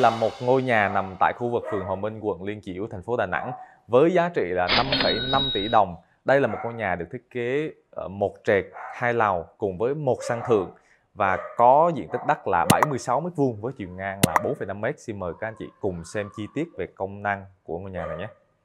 là một ngôi nhà nằm tại khu vực phường Hòa Minh, quận Liên Chiểu, thành phố Đà Nẵng với giá trị là 5,5 tỷ đồng. Đây là một ngôi nhà được thiết kế một trệt, hai lầu cùng với một sân thượng và có diện tích đất là 76 m² với chiều ngang là 4,5 m. Xin mời các anh chị cùng xem chi tiết về công năng của ngôi nhà này nhé.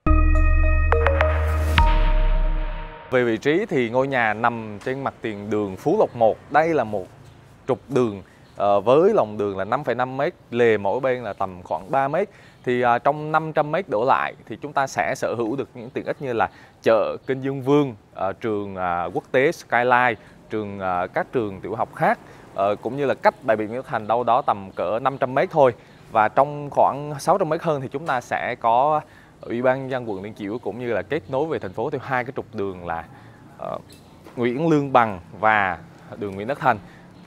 Về vị trí thì ngôi nhà nằm trên mặt tiền đường Phú Lộc 1. Đây là một trục đường với lòng đường là 5,5 m, lề mỗi bên là tầm khoảng 3 m. Thì trong 500 m đổ lại thì chúng ta sẽ sở hữu được những tiện ích như là chợ Kinh Dương Vương, trường quốc tế Skyline, các trường tiểu học khác, cũng như là cách bãi biển Nguyễn Tất Thành đâu đó tầm cỡ 500 m thôi. Và trong khoảng 600 m hơn thì chúng ta sẽ có Ủy ban nhân dân quận Liên Chiểu cũng như là kết nối về thành phố theo hai cái trục đường là Nguyễn Lương Bằng và đường Nguyễn Tất Thành.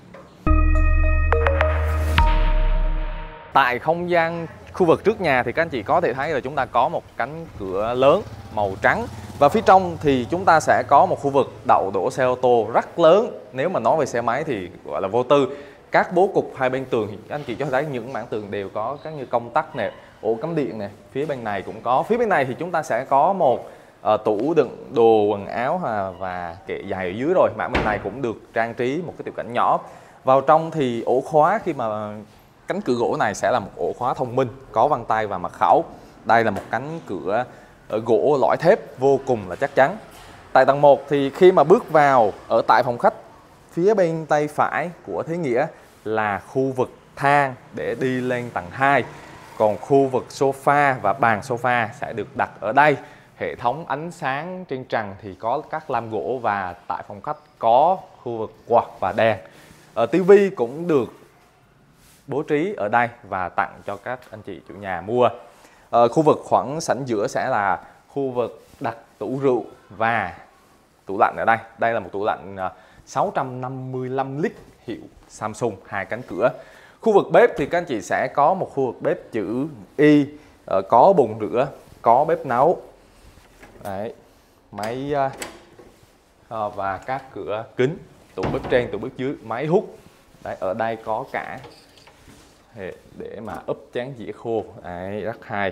Tại không gian khu vực trước nhà thì các anh chị có thể thấy là chúng ta có một cánh cửa lớn màu trắng. Và phía trong thì chúng ta sẽ có một khu vực đậu đỗ xe ô tô rất lớn. Nếu mà nói về xe máy thì gọi là vô tư. Các bố cục hai bên tường thì các anh chị cho thấy những mảng tường đều có các như công tắc nè, ổ cắm điện nè. Phía bên này cũng có. Phía bên này thì chúng ta sẽ có một tủ đựng đồ quần áo và kệ giày ở dưới rồi. Mảng bên này cũng được trang trí một cái tiểu cảnh nhỏ. Vào trong thì ổ khóa, khi mà cánh cửa gỗ này sẽ là một ổ khóa thông minh, có vân tay và mật khẩu. Đây là một cánh cửa gỗ lõi thép vô cùng là chắc chắn. Tại tầng 1 thì khi mà bước vào ở tại phòng khách, phía bên tay phải của Thế Nghĩa là khu vực thang để đi lên tầng 2. Còn khu vực sofa và bàn sofa sẽ được đặt ở đây. Hệ thống ánh sáng trên trần thì có các lam gỗ và tại phòng khách có khu vực quạt và đèn. Tivi cũng được bố trí ở đây và tặng cho các anh chị chủ nhà mua. Khu vực khoảng sảnh giữa sẽ là khu vực đặt tủ rượu và tủ lạnh ở đây. Đây là một tủ lạnh 655 lít hiệu Samsung, hai cánh cửa. Khu vực bếp thì các anh chị sẽ có một khu vực bếp chữ Y, có bồn rửa, có bếp nấu. Đấy, máy và các cửa kính, tủ bếp trên, tủ bếp dưới, máy hút. Đấy, ở đây có cả để mà úp chén dĩa khô. Đấy, rất hay.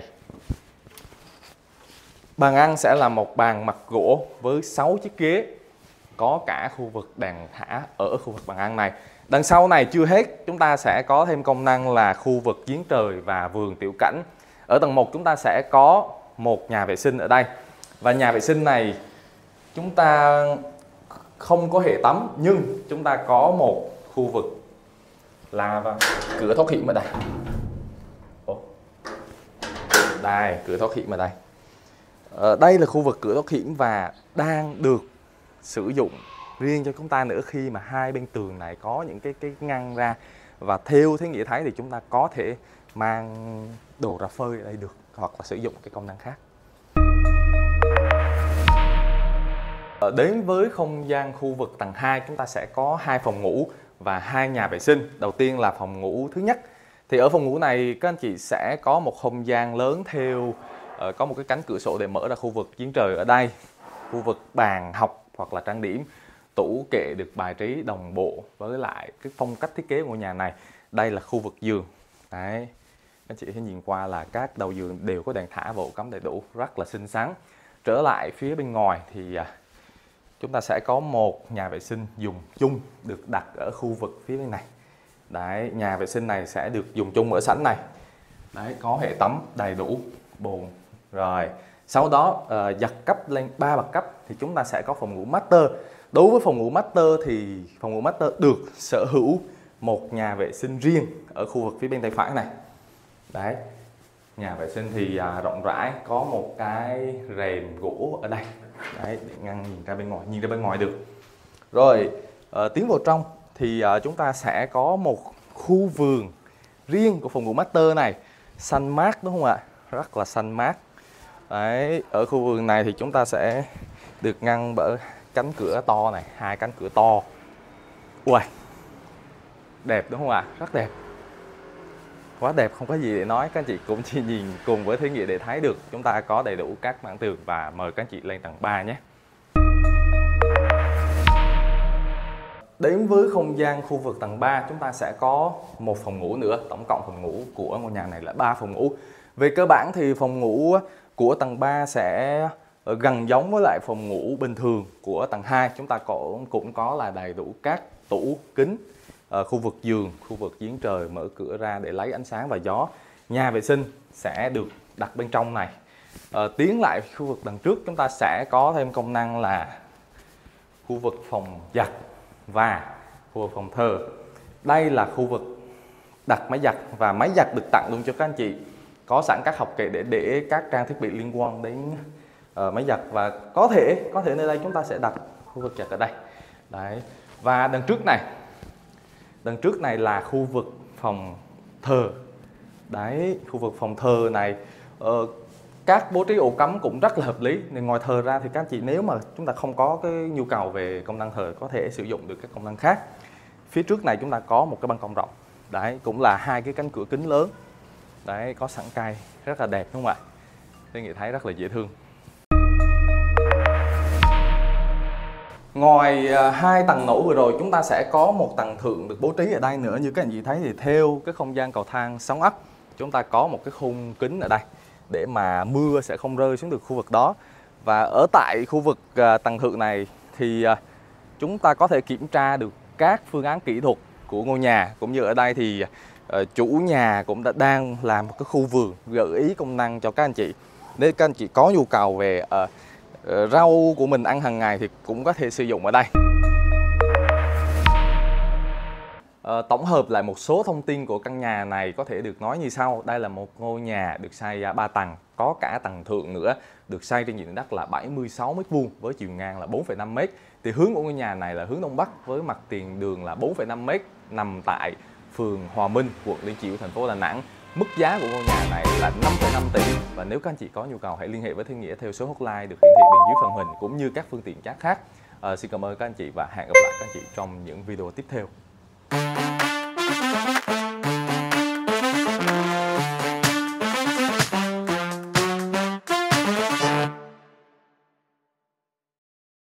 Bàn ăn sẽ là một bàn mặt gỗ với 6 chiếc ghế, có cả khu vực đèn thả ở khu vực bàn ăn này. Đằng sau này chưa hết, chúng ta sẽ có thêm công năng là khu vực giếng trời và vườn tiểu cảnh. Ở tầng 1 chúng ta sẽ có một nhà vệ sinh ở đây. Và nhà vệ sinh này chúng ta không có hệ tắm, nhưng chúng ta có một khu vực là cửa thoát hiểm ở đây. Đây, cửa thoát hiểm ở đây. Đây là khu vực cửa thoát hiểm và đang được sử dụng riêng cho chúng ta nữa, khi mà hai bên tường này có những cái ngăn ra. Và theo Thế Nghĩa thấy thì chúng ta có thể mang đồ ra phơi ở đây được, hoặc là sử dụng cái công năng khác. Đến với không gian khu vực tầng 2, chúng ta sẽ có 2 phòng ngủ và 2 nhà vệ sinh. Đầu tiên là phòng ngủ thứ nhất. Thì ở phòng ngủ này các anh chị sẽ có một không gian lớn theo có một cái cánh cửa sổ để mở ra khu vực giếng trời ở đây. Khu vực bàn học hoặc là trang điểm, tủ kệ được bài trí đồng bộ với lại cái phong cách thiết kế của ngôi nhà này. Đây là khu vực giường. Đấy, các anh chị thấy nhìn qua là các đầu giường đều có đèn thả và ổ cắm đầy đủ, rất là xinh xắn. Trở lại phía bên ngoài thì chúng ta sẽ có một nhà vệ sinh dùng chung được đặt ở khu vực phía bên này. Đấy, nhà vệ sinh này sẽ được dùng chung ở sảnh này. Đấy, có hệ tắm đầy đủ, bồn. Rồi, sau đó giật cấp lên 3 bậc cấp thì chúng ta sẽ có phòng ngủ master. Đối với phòng ngủ master thì phòng ngủ master được sở hữu một nhà vệ sinh riêng ở khu vực phía bên tay phải này. Đấy, nhà vệ sinh thì rộng rãi, có một cái rèm gỗ ở đây. Đấy, để ngăn nhìn ra bên ngoài được. Rồi, tiến vào trong thì chúng ta sẽ có một khu vườn riêng của phòng ngủ master này. Xanh mát đúng không ạ? Rất là xanh mát. Đấy, ở khu vườn này thì chúng ta sẽ được ngăn bởi cánh cửa to này, 2 cánh cửa to. Ui, đẹp đúng không ạ? Rất đẹp. Quá đẹp, không có gì để nói. Các anh chị cũng chỉ nhìn cùng với Thế Nghĩa để thấy được chúng ta có đầy đủ các mảng tường. Và mời các anh chị lên tầng 3 nhé. Đến với không gian khu vực tầng 3, chúng ta sẽ có một phòng ngủ nữa. Tổng cộng phòng ngủ của ngôi nhà này là 3 phòng ngủ. Về cơ bản thì phòng ngủ của tầng 3 sẽ gần giống với lại phòng ngủ bình thường của tầng 2. Chúng ta cũng có là đầy đủ các tủ kính, khu vực giường, khu vực giếng trời, mở cửa ra để lấy ánh sáng và gió. Nhà vệ sinh sẽ được đặt bên trong này. Tiến lại khu vực đằng trước, chúng ta sẽ có thêm công năng là khu vực phòng giặt và khu vực phòng thờ. Đây là khu vực đặt máy giặt, và máy giặt được tặng luôn cho các anh chị. Có sẵn các hộc kệ để các trang thiết bị liên quan đến máy giặt, và có thể nơi đây chúng ta sẽ đặt khu vực giặt ở đây. Đấy. Và đằng trước này là khu vực phòng thờ. Đấy, khu vực phòng thờ này các bố trí ổ cắm cũng rất là hợp lý. Nên ngoài thờ ra thì các anh chị nếu mà chúng ta không có cái nhu cầu về công năng thờ, có thể sử dụng được các công năng khác. Phía trước này chúng ta có một cái ban công rộng. Đấy, cũng là 2 cái cánh cửa kính lớn. Đấy, có sẵn cây rất là đẹp đúng không ạ? Tôi nghĩ thấy rất là dễ thương. Ngoài 2 tầng nổi vừa rồi, chúng ta sẽ có một tầng thượng được bố trí ở đây nữa. Như các anh chị thấy thì theo cái không gian cầu thang 6 ấp, chúng ta có một cái khung kính ở đây để mà mưa sẽ không rơi xuống được khu vực đó. Và ở tại khu vực tầng thượng này thì chúng ta có thể kiểm tra được các phương án kỹ thuật của ngôi nhà. Cũng như ở đây thì chủ nhà cũng đang làm một cái khu vườn, gợi ý công năng cho các anh chị. Nếu các anh chị có nhu cầu về rau của mình ăn hàng ngày thì cũng có thể sử dụng ở đây. Tổng hợp lại một số thông tin của căn nhà này có thể được nói như sau. Đây là một ngôi nhà được xây 3 tầng, có cả tầng thượng nữa, được xây trên diện tích đất là 76 m² với chiều ngang là 4,5 m. Thì hướng của ngôi nhà này là hướng đông bắc với mặt tiền đường là 4,5 m, nằm tại phường Hòa Minh, quận Liên Chiểu, thành phố Đà Nẵng. Mức giá của ngôi nhà này là 5,5 tỷ. Và nếu các anh chị có nhu cầu hãy liên hệ với Thiên Nghĩa theo số hotline được hiển thị bên dưới phần hình cũng như các phương tiện chat khác. Xin cảm ơn các anh chị và hẹn gặp lại các anh chị trong những video tiếp theo.